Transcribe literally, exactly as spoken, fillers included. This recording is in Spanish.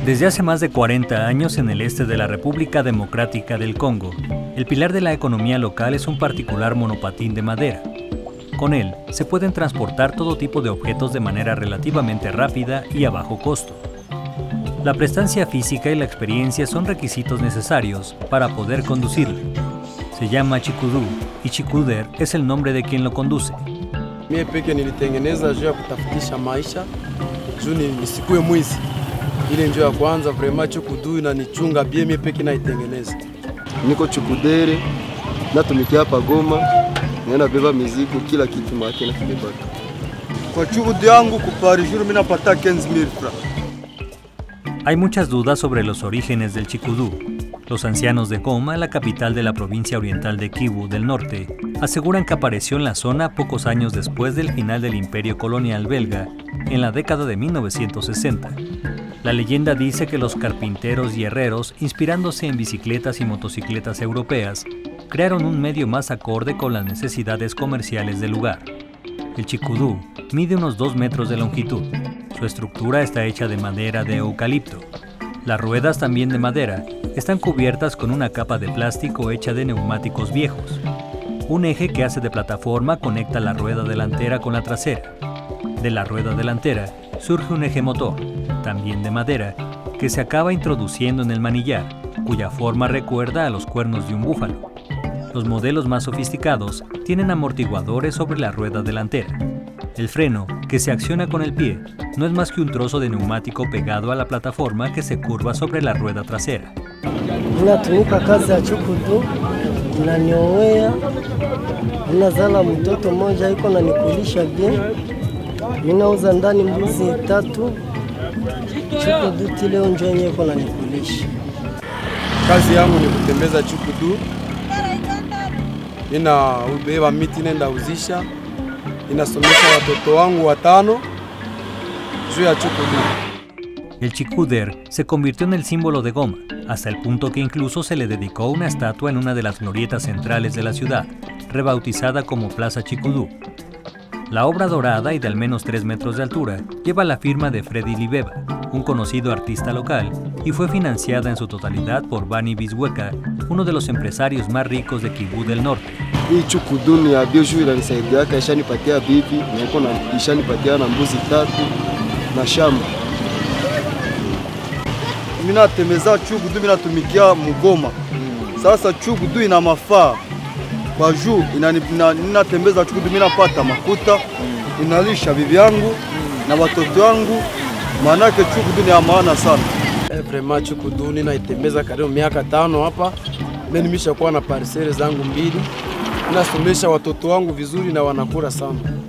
Desde hace más de cuarenta años en el este de la República Democrática del Congo, el pilar de la economía local es un particular monopatín de madera. Con él se pueden transportar todo tipo de objetos de manera relativamente rápida y a bajo costo. La prestancia física y la experiencia son requisitos necesarios para poder conducirlo. Se llama chikudu y chikuder es el nombre de quien lo conduce. Mie peke nilitengeneza juu ya kutafutisha maisha, juu nisikue mwizi. Ile njoo ya kwanza vraiment chikudu inanichunga bie, mie peke naitengeneza. Niko chikudere, natumikia hapa Goma, nina beba mizigo kila kitu makina kibebaka. Kwa chikudu yangu kupari juru mimi napata quinze mille francs. Hay muchas dudas sobre los orígenes del chikudu. Los ancianos de Goma, la capital de la provincia oriental de Kivu del Norte, aseguran que apareció en la zona pocos años después del final del imperio colonial belga, en la década de mil novecientos sesenta. La leyenda dice que los carpinteros y herreros, inspirándose en bicicletas y motocicletas europeas, crearon un medio más acorde con las necesidades comerciales del lugar. El chikudu mide unos dos metros de longitud. Su estructura está hecha de madera de eucalipto. Las ruedas, también de madera, están cubiertas con una capa de plástico hecha de neumáticos viejos. Un eje que hace de plataforma conecta la rueda delantera con la trasera. De la rueda delantera surge un eje motor, también de madera, que se acaba introduciendo en el manillar, cuya forma recuerda a los cuernos de un búfalo. Los modelos más sofisticados tienen amortiguadores sobre la rueda delantera. El freno, que se acciona con el pie, no es más que un trozo de neumático pegado a la plataforma que se curva sobre la rueda trasera. Natumika kazi ya chikudu, naniowea, ninazala mtoto mmoja iko na nikulisha bien, ninauza ndani mbuzi tatu, chikudu tile onjo yenye iko na nikulisha. Kazi yangu ni kutembeza chikudu, nina ubeba miti nenda uzisha, ninasomesha watoto wangu watano juu ya chikudu. El chikuder se convirtió en el símbolo de Goma, hasta el punto que incluso se le dedicó una estatua en una de las glorietas centrales de la ciudad, rebautizada como Plaza Chikudu. La obra dorada y de al menos tres metros de altura lleva la firma de Freddy Libeba, un conocido artista local, y fue financiada en su totalidad por Bani Bizweka, uno de los empresarios más ricos de Kivu del Norte. Hii chikudu ni ya bioshu inanisaidia ka ishanipatia bibi, na iko na ishanipatia na mbuzi tatu na shamba. Mimi natembeza chikudu, mimi natumikia Mugoma. Sasa chikudu ina mafaa. Kwa juu ninatembeza chikudu, mimi napata makuta, inalisha bibi yangu na watoto wangu, manake chikudu ni ya maana sana. Eh, vraiment chikudu ninaitembeza karibu miaka tano hapa. Mimi nimeshakuwa na parcelle zangu mbili. Ninasomesha watoto wangu vizuri na wanakula sana.